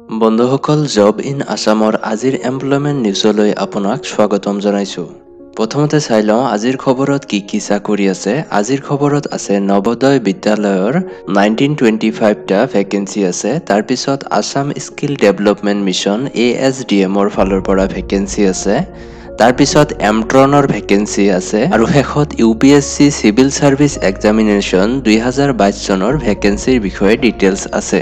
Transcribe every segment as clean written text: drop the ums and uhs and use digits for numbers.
বন্ধুসকল job in আসামৰ আজিৰ employment নিউজলৈ আপোনাক স্বাগতম জনাইছোঁ। প্ৰথমতে চাই লওঁ আজিৰ খবৰত কি চাকৰি আছে। আজিৰ খবৰত আছে নৱোদয় বিদ্যালয়ৰ 1925টা ভেকেন্সি আছে। তাৰপিছত আসাম স্কিল ডেভেলপমেণ্ট মিছন ASDMৰ ফালৰ পৰা ভেকেন্সি আছে। তাৰপিছত এমট্ৰনৰ ভেকেন্সি আছে আৰু শেষত UPSC চিভিল সাৰ্ভিস এক্সামিনেশ্যন 2022 চনৰ ভেকেন্সিৰ বিষয়ে ডিটেইলছ আছে।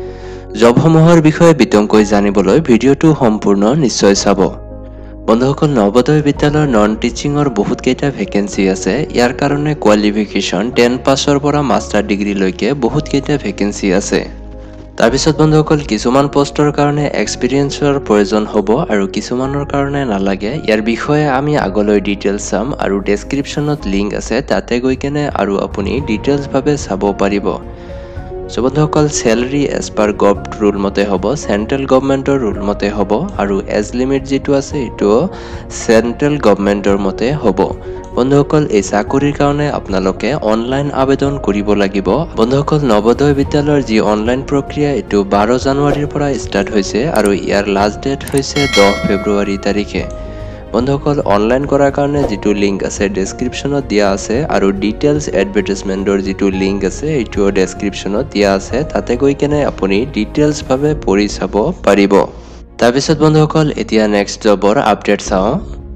জবসমূহৰ বিষয়ে বিতংকৈ জানিবলৈ ভিডিঅ'টো সম্পূৰ্ণ নিশ্চয় চাব। বন্ধুসকল নৱোদয় বিদ্যালয়ৰ নন টিচিঙৰ বহুত কেইটা ভেকেন্সি আছে। ইয়াৰ কাৰণে কোৱালিফিকেশ্যন 10 পাছৰ পৰা মাষ্টাৰ ডিগ্ৰীলৈকে বহুত কেইটা ভেকেন্সি আছে। তাৰপিছত বন্ধুসকল কিছুমান পোষ্টৰ কাৰণে এক্সপিৰিয়েন্সৰ প্ৰয়োজন হ'ব আৰু কিছুমানৰ কাৰণে নালাগে। ইয়াৰ বিষয়ে আমি আগলৈ ডিটেইলছ চাম আৰু ডেছক্ৰিপশ্যনত লিংক আছে, তাতে গৈ কেনে আৰু আপুনি ডিটেইলছ ভাৱে চাব পাৰিব। সো বন্ধুসকল salary as per gov rule মতে হ'ব, সেন্ট্ৰেল গভৰ্ণমেণ্টৰ ৰুল মতে হ'ব আৰু এজ লিমিট যেটো আছে এটো সেন্ট্ৰেল গভৰ্ণমেণ্টৰ মতে হ'ব। বন্ধুসকল এই চাকৰিৰ কাৰণে আপোনালোকে অনলাইন আবেদন কৰিব লাগিব। বন্ধুসকল নৱোদয় বিদ্যালয়ৰ যি অনলাইন প্ৰক্ৰিয়া এটো 12 জানুৱাৰীৰ পৰা ষ্টাৰ্ট হৈছে আৰু ইয়াৰ লাষ্ট ডেট হৈছে 10 ফেব্ৰুৱাৰী তাৰিখে। বন্ধুসকল অনলাইন কৰাৰ কাৰণে যেটো লিংক আছে ডেছক্ৰিপশ্যনত দিয়া আছে আৰু ডিটেইলছ এডভাৰটাইজমেন্টৰ যেটো লিংক আছে এটো ডেছক্ৰিপশ্যনত দিয়া আছে, তাতে গৈ কেনে আপুনি ডিটেইলছ ভাৱে পঢ়ি চাব পাৰিব। তাৰপিছত বন্ধুসকল এতিয়া নেক্সট জবৰ আপডেট চাওঁ।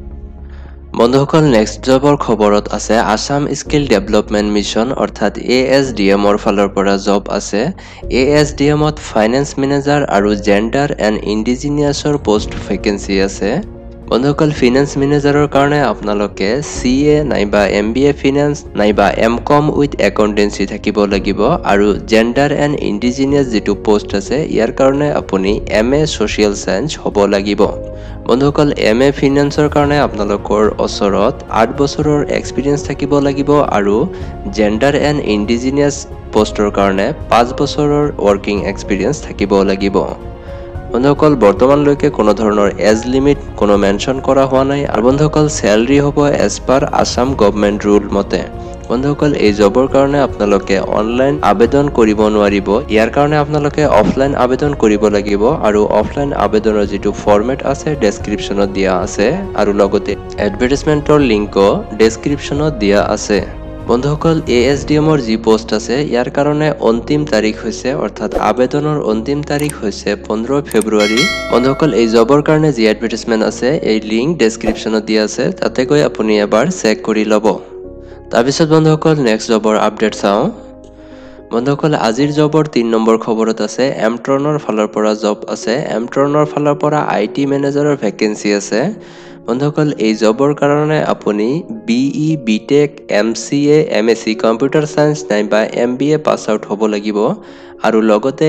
বন্ধুসকল নেক্সট জবৰ খবৰত আছে আসাম স্কিল ডেভেলপমেণ্ট মিছন অৰ্থাৎ ASDMৰ ফালৰ পৰা জব আছে। ASDMত ফাইনেন্স মেনেজাৰ আৰু জেন্ডাৰ এণ্ড ইণ্ডিজিনিয়াছৰ পোষ্ট ভেকেন্সি আছে। বন্ধুসকল ফিনান্স মেনেজাৰৰ কাৰণে আপোনালোকে CA নাইবা MBA ফিনান্স নাইবা MCom উইথ একাউন্টেন্সি থাকিব লাগিব আৰু জেন্ডাৰ এণ্ড ইণ্ডিজিনিয়াছ যেটো পোষ্ট আছে ইয়াৰ কাৰণে আপুনি MA সোশিয়েল সায়েন্স হ'ব লাগিব। বন্ধুসকল MA ফিনান্সৰ কাৰণে আপোনালোকৰ ওচৰত 8 বছৰৰ এক্সপিৰিয়েন্স থাকিব লাগিব আৰু জেন্ডাৰ এণ্ড ইণ্ডিজিনিয়াছ পোষ্টৰ কাৰণে 5 বছৰৰ ওয়াৰ্কিং এক্সপিৰিয়েন্স থাকিব লাগিব। বন্ধুসকল বৰ্তমানলৈকে কোনো ধৰণৰ এজ লিমিট কোনো মেনশন কৰা হোৱা নাই আৰু বন্ধুসকল স্যালাৰি হ'ব as per Assam government rule মতে। বন্ধুসকল এই জবৰ কাৰণে আপোনালোকে অনলাইন আবেদন কৰিব নোৱাৰিব। ইয়াৰ কাৰণে আপোনালোকে অফলাইন আবেদন কৰিব লাগিব আৰু অফলাইন আবেদনৰ যেটো ফৰমেট আছে ডেছক্ৰিপশ্যনত দিয়া আছে আৰু লগতে এডভাৰটাইজমেন্টৰ লিংকও ডেছক্ৰিপশ্যনত দিয়া আছে। বন্ধুসকল ASDMৰ যি পোষ্ট আছে ইয়াৰ কাৰণে অন্তিম তাৰিখ হৈছে অৰ্থাৎ আবেদনৰ অন্তিম তাৰিখ হৈছে 15 ফেব্ৰুৱাৰী। বন্ধুসকল এই জবৰ কাৰণে যি এডভাৰটাইজমেন্ট আছে এই লিংক ডেছক্ৰিপশ্যনত দিয়া আছে, তাতে গৈ আপুনি এবাৰ চেক কৰি ল'ব। তাৰপিছত বন্ধুসকল নেক্সট জবৰ আপডেট চাওঁ। বন্ধুসকল আজিৰ জবৰ 3 নম্বৰ খবৰত আছে এমট্ৰনৰ ফালৰ পৰা জব আছে। এমট্ৰনৰ ফালৰ পৰা IT মেনেজাৰৰ ভেকেন্সি আছে। বন্ধুসকল এই জবৰ কাৰণে আপুনি BE BTech MCA MSc computer science নাইবা MBA পাস আউট হ'ব লাগিব আৰু লগতে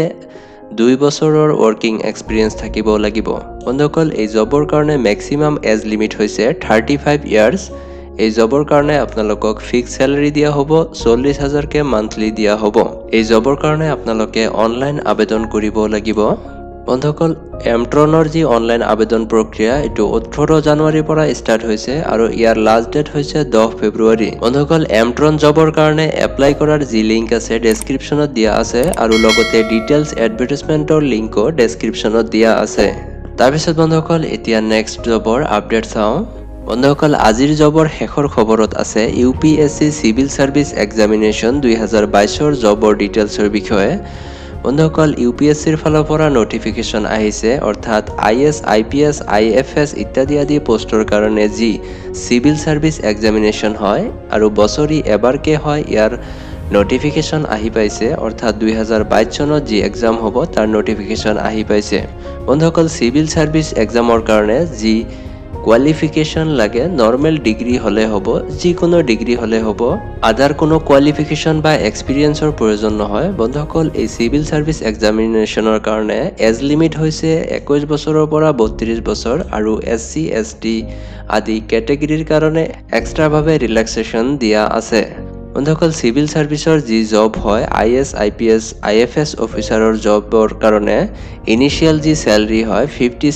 2 বছৰৰ ওয়াৰ্কিং এক্সপিৰিয়েন্স থাকিব লাগিব। বন্ধুসকল এই জবৰ কাৰণে ম্যাক্সিমাম এজ লিমিট হৈছে 35 ইয়াৰ্স। এই জবৰ কাৰণে আপোনালোকক ফিক্স স্যালাৰি দিয়া হ'ব 40,000 কে মান্থলি দিয়া হ'ব। এই জবৰ কাৰণে আপোনালোকে অনলাইন আবেদন কৰিব লাগিব। বন্ধুসকল এমট্ৰনৰ যি অনলাইন আবেদন প্ৰক্ৰিয়া এটো 18 জানুৱাৰীৰ পৰা ষ্টাৰ্ট হৈছে আৰু ইয়াৰ লাষ্ট ডেট হৈছে 10 ফেব্ৰুৱাৰী। বন্ধুসকল এমট্ৰন জবৰ কাৰণে এপ্লাই কৰাৰ যি লিংক আছে ডেছক্ৰিপশ্যনত দিয়া আছে আৰু লগতে ডিটেইলছ এডভাৰটাইজমেন্টৰ লিংকও ডেছক্ৰিপশ্যনত দিয়া আছে। তাৰপিছত বন্ধুসকল এতিয়া নেক্সট জবৰ আপডেট চাওঁ। বন্ধুসকল আজিৰ জবৰ শেষৰ খবৰত আছে UPSC চিভিল সাৰ্ভিস এক্সামিনেশ্যন 2022ৰ জবৰ ডিটেইলছৰ বিষয়ে। বন্ধুসকল UPSCৰ ফালৰ পৰা নটিফিকেশ্যন আহিছে অৰ্থাৎ IS IPS IFS ইত্যাদি আদি পোষ্টৰ কাৰণে যি চিভিল সাৰ্ভিস এক্সামিনেশ্যন হয় আৰু বছৰি এবাৰকে হয় ইয়াৰ নটিফিকেশ্যন আহি পাইছে অৰ্থাৎ 2022 চনত যি এক্সাম হ'ব তাৰ নটিফিকেশ্যন আহি পাইছে। বন্ধুসকল চিভিল সাৰ্ভিস এক্সামৰ কাৰণে যি কোৱালিফিকেশ্যন লাগে নৰ্মেল ডিগ্ৰী হলে হ'ব, যিকোনো ডিগ্ৰী হলে হ'ব, আদাৰ কোনো কোৱালিফিকেশ্যন বা এক্সপিৰিয়েন্সৰ প্ৰয়োজন নহয়। বন্ধুসকল এই চিভিল সাৰ্ভিস এক্সামিনেশ্যনৰ কাৰণে এজ লিমিট হৈছে 21 বছৰৰ পৰা 32 বছৰ আৰু SC ST আদি কেটেগৰীৰ কাৰণে এক্সট্ৰা ভাৱে ৰিলেক্সেশ্যন দিয়া আছে। বন্ধুসকল সিভিল সার্ভিসৰ যি জব হয় IS IPS IFS অফিচাৰৰ জবৰ কাৰণে ইনিশিয়াল যি স্যালাৰি হয়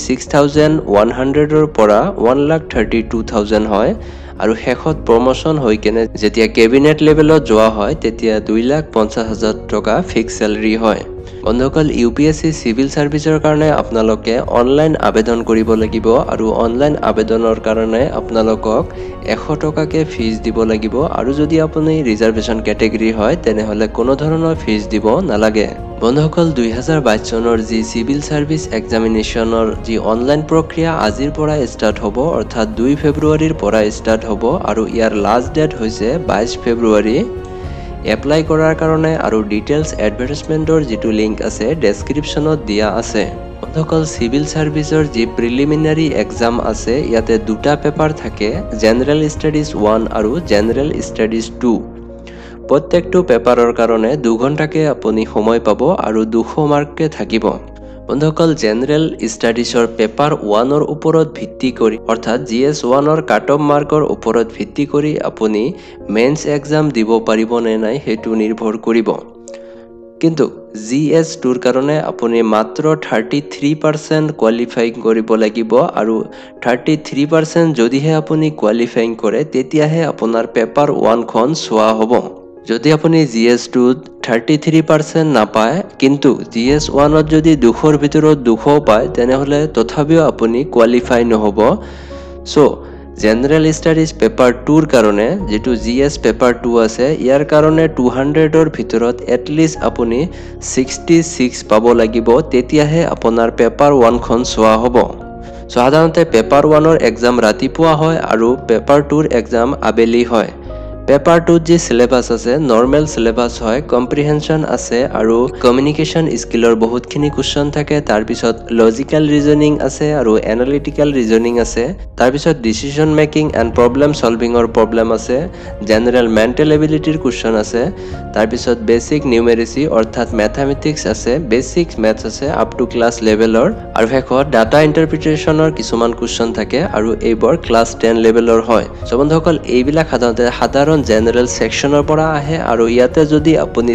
56,100 ৰ পৰা 1,32,000 হয় আৰু শেষত প্ৰমোশন হৈ কেনে যেতিয়া কেবিনেট লেভেলত যোৱা হয় তেতিয়া 2,50,000 টকা ফিক্স স্যালাৰি হয়। বন্ধুসকল ইউপিএসসি সিভিল সার্ভিসৰ কাৰণে আপোনালোকে অনলাইন আবেদন কৰিব লাগিব আৰু অনলাইন আবেদনৰ কাৰণে আপোনালোকক 100 টকাকে ফিজ দিব লাগিব আৰু যদি আপুনি ৰিজাৰ্ভেশন ক্যাটেগৰী হয় তেনেহলে কোনো ধৰণৰ ফিজ দিব নালাগে বন্ধুসকল 2022 চনৰ যি সিভিল সার্ভিস এক্সামিনেশনৰ যি অনলাইন প্ৰক্ৰিয়া আজিৰ পৰা ষ্টাৰ্ট হ'ব অৰ্থাৎ 2 ফেব্ৰুৱাৰীৰ পৰা ষ্টাৰ্ট হ'ব আৰু ইয়াৰ লাষ্ট ডেট হৈছে 22 ফেব্ৰুৱাৰী এপ্লাই কৰাৰ কাৰণে আৰু ডিটেইলছ এডভাৰটাইজমেন্টৰ যেটো লিংক আছে ডেসক্ৰিপচনত দিয়া আছে বন্ধুসকল সিভিল সার্ভিসৰ যি প্ৰিলিমিনাৰী এক্সাম আছে ইয়াতে দুটা পেপাৰ থাকে জেনাৰেল ষ্টাডিজ 1 আৰু জেনাৰেল ষ্টাডিজ 2 প্ৰত্যেকটো পেপাৰৰ কাৰণে 2 ঘণ্টাকে আপুনি সময় পাব আৰু 200 মাৰ্ককে থাকিব বন্ধুসকল জেনাৰেল ষ্টাডিজৰ পেপাৰ 1 ৰ ওপৰত ভিত্তি কৰি অৰ্থাৎ জিএস 1 ৰ কাট অফ মাৰ্কৰ ওপৰত ভিত্তি কৰি আপুনি মেইনছ এক্সাম দিব পাৰিব নে নাই হেতু নিৰ্ভৰ কৰিব কিন্তু জিএস 2 ৰ কাৰণে আপুনি মাত্ৰ 33% কোৱালিফাইং কৰিব লাগিব আৰু 33% যদিহে আপুনি কোৱালিফাইং কৰে তেতিয়াহে আপোনাৰ পেপাৰ 1 খন সোৱা হ'ব যদি আপুনি জিএস 2 33% নাপায় কিন্তু জিএস 1 ত যদি 200 ৰ ভিতৰত 200 পায় তেনেহলে তথাপিও আপুনি কোৱালিফাই নহব সো জেনাৰেল ষ্টাডিজ পেপাৰ 2 ৰ কাৰণে যেটো জিএস পেপাৰ 2 আছে ইয়াৰ কাৰণে 200 ৰ ভিতৰত এটলিষ্ট আপুনি 66 পাব লাগিব তেতিয়াহে আপোনাৰ পেপাৰ 1 খন সোৱা হ'ব সাধাৰণতে পেপাৰ 1 ৰ এক্সাম ৰাতিপুৱা হয় আৰু পেপাৰ 2 ৰ এক্সাম আবেলি হয় পেপাৰ 2 যি সিলেবাস আছে নরমাল সিলেবাস হয় কম্প্ৰিহেনশন আছে আৰু কমিউনিকেশন স্কিলৰ বহুতখিনি কোৱেশ্চন থাকে তাৰ পিছত লজিক্যাল ৰিজনিং আছে আৰু এনালিটিক্যাল ৰিজনিং আছে তাৰ পিছত ডিসিশন মেকিং এন্ড প্ৰবলেম সলভিংৰ প্ৰবলেম আছে জেনাৰেল মেন্টাল এবিলিটিৰ কোৱেশ্চন আছে তাৰ পিছত বেসিক নিউমেৰিসি অৰ্থাৎ ম্যাথমেটিক্স আছে বেসিক ম্যাথছ আছে আপ টু ক্লাস লেভেলৰ আৰু হেকত ডাটা ইন্টাৰপ্ৰিটেশনৰ কিছুমান কোৱেশ্চন থাকে আৰু এইবোৰ ক্লাস 10 লেভেলৰ হয় সো বন্ধুসকল এইবিলাক সাধাৰণ জেনাৰেল সেকশনৰ পৰা আহে আৰু ইয়াতে যদি আপুনি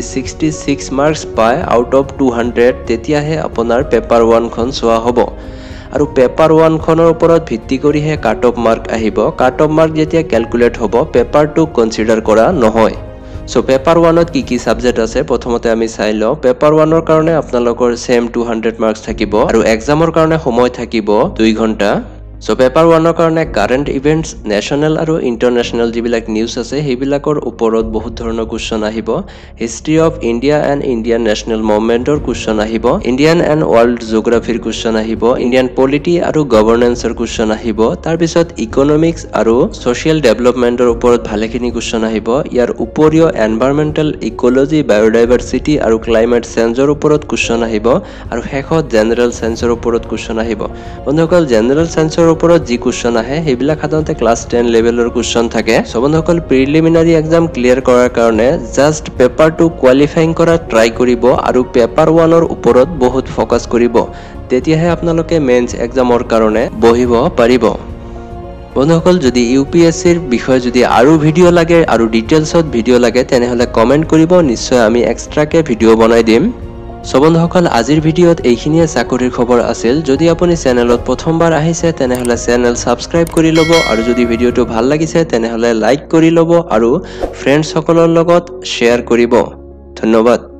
66 মাৰ্কস পায় আউট অফ 200 তেতিয়াহে আপোনাৰ পেপাৰ 1 খন সোৱা হ'ব আৰু পেপাৰ 1 খনৰ ওপৰত ভিত্তি কৰিহে কাট অফ মাৰ্ক আহিব কাট অফ মাৰ্ক যেতিয়া ক্যালকুলেট হ'ব পেপাৰ 2 কনসিডাৰ কৰা নহয় সো পেপাৰ 1 ত কি সাবজেক্ট আছে প্ৰথমতে আমি চাই লও পেপাৰ 1 ৰ কাৰণে আপোনালোকৰ সেম 200 মাৰ্কস থাকিব আৰু এক্সামৰ কাৰণে সময় থাকিব 2 ঘণ্টা সো পেপাৰ 1 ৰ কাৰণে কারেন্ট ইভেন্টস ন্যাশনাল আৰু ইন্টাৰনেশনাল যিবিলাক নিউজ আছে হেবিলাকৰ ওপৰত বহুত ধৰণৰ কোৱেশ্চন আহিব history of India and Indian national মুভমেন্টৰ কোৱেশ্চন আহিব ইন্ডিয়ান এণ্ড ওয়াৰ্ল্ড জিওগ্ৰাফিৰ কোৱেশ্চন আহিব ইন্ডিয়ান পলিটি আৰু গভৰ্নেন্সৰ কোৱেশ্চন আহিব তাৰ পিছত ইকোনমিক্স আৰু সোশ্যাল ডেভেলপমেন্টৰ ওপৰত ভালেখিনি কোৱেশ্চন আহিব ইয়াৰ উপৰিও এনভায়ৰনমেন্টাল ইকোলজি বায়োডাইভাৰ্সিটি আৰু ক্লাইমেট চেঞ্জৰ ওপৰত কোৱেশ্চন আহিব আৰু হেকত জেনাৰেল সায়েন্সৰ ওপৰত কোৱেশ্চন আহিব বন্ধুসকল জেনাৰেল সায়েন্সৰ ওপৰত যি কোৱেশ্চন আহে হেবিলাক সাধাৰণতে ক্লাস 10 লেভেলৰ কোৱেশ্চন থাকে সো বন্ধুসকল প্ৰিলিমিনাৰী এক্সাম ক্লিয়াৰ কৰাৰ কাৰণে জাস্ট পেপাৰ 2 কোৱালিফাইং কৰা ট্ৰাই কৰিব আৰু পেপাৰ 1 ৰ ওপৰত বহুত ফোকাস কৰিব তেতিয়াহে আপোনালোকে মেইনছ এক্সামৰ কাৰণে বহিব পাৰিব বন্ধুসকল যদি ইউপিএসসিৰ বিষয়ে যদি আৰু ভিডিও লাগে আৰু ডিটেইলছত ভিডিও লাগে তেনেহলে কমেন্ট কৰিব নিশ্চয় আমি এক্সট্ৰাকে ভিডিও বনাই দিম সো বন্ধুসকল আজিৰ ভিডিওত এইখিনিয়ে চাকৰিৰ খবৰ আছিল যদি আপুনি চেনেলত প্ৰথমবাৰ আহিছে তেনেহলে চেনেল সাবস্ক্ৰাইব কৰি লব আৰু যদি ভিডিওটো ভাল লাগিছে তেনেহলে লাইক কৰি লব আৰু ফ্ৰেণ্ডছ সকলৰ লগত শেয়াৰ কৰিব ধন্যবাদ